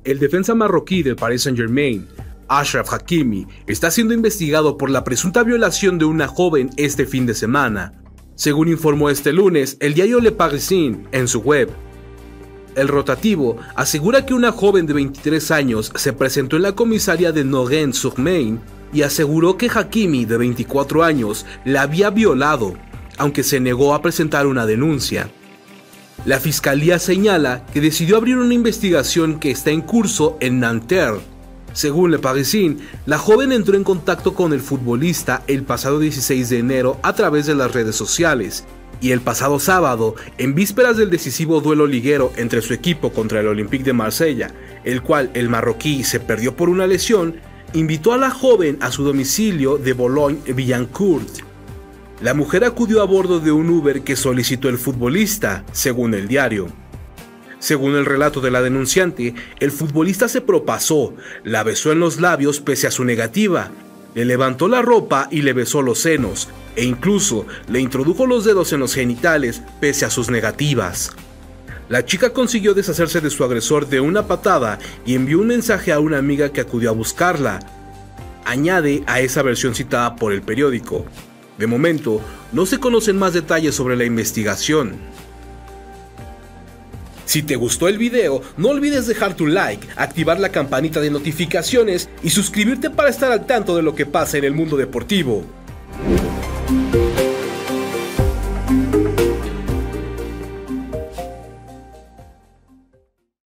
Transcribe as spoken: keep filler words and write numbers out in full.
El defensa marroquí del Paris Saint-Germain, Achraf Hakimi, está siendo investigado por la presunta violación de una joven este fin de semana, según informó este lunes el diario Le Parisien en su web. El rotativo asegura que una joven de veintitrés años se presentó en la comisaría de Nogent-sur-Marne y aseguró que Hakimi, de veinticuatro años, la había violado, aunque se negó a presentar una denuncia. La fiscalía señala que decidió abrir una investigación que está en curso en Nanterre. Según Le Parisien, la joven entró en contacto con el futbolista el pasado dieciséis de enero a través de las redes sociales, y el pasado sábado, en vísperas del decisivo duelo liguero entre su equipo contra el Olympique de Marsella, el cual el marroquí se perdió por una lesión, invitó a la joven a su domicilio de Boulogne-Billancourt. La mujer acudió a bordo de un Uber que solicitó el futbolista, según el diario. Según el relato de la denunciante, el futbolista se propasó, la besó en los labios pese a su negativa, le levantó la ropa y le besó los senos, e incluso le introdujo los dedos en los genitales pese a sus negativas. La chica consiguió deshacerse de su agresor de una patada y envió un mensaje a una amiga que acudió a buscarla. Añade a esa versión citada por el periódico. De momento, no se conocen más detalles sobre la investigación. Si te gustó el video, no olvides dejar tu like, activar la campanita de notificaciones y suscribirte para estar al tanto de lo que pasa en el mundo deportivo.